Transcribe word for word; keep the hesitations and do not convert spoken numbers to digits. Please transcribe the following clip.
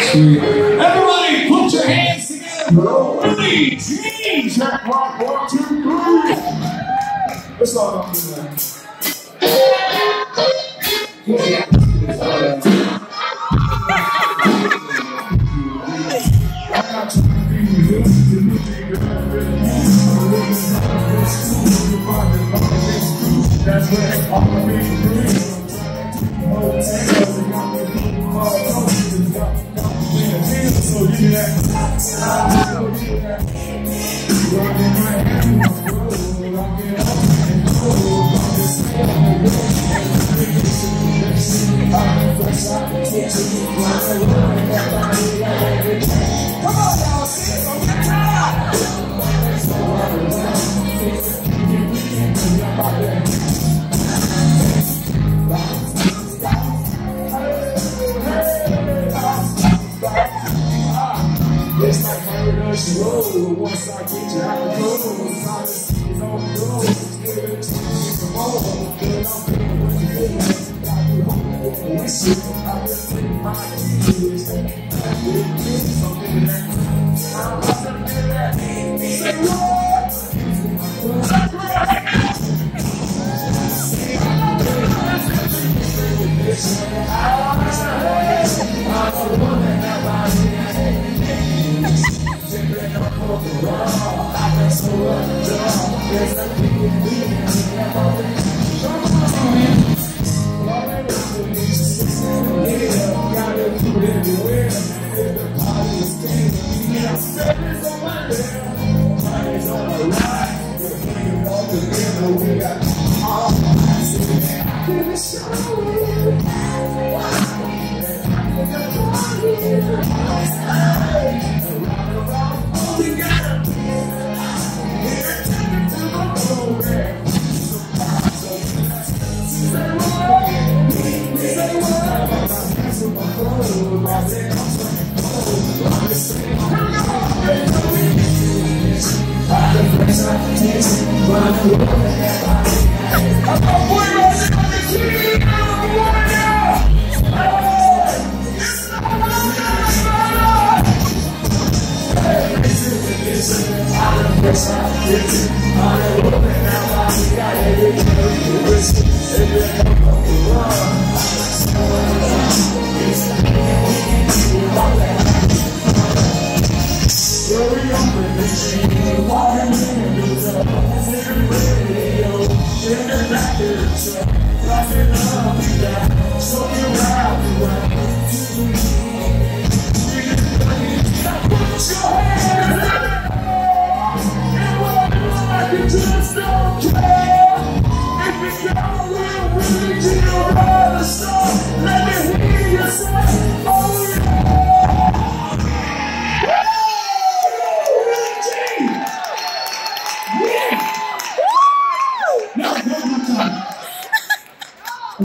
Everybody, put your hands together. Billie Jean. Check rock, one, two, three. Let's all go through that. That's where all the people so give me that. Come on, y'all, sing it on the top. It's like my production road. Once I get you out the road, it's on the road. It's good to get the road. Good, I'm feeling what you feel. Got me home with the shit. I just think my kids. It's something that I'm about to do that. Say what? I'm the one that nobody I'm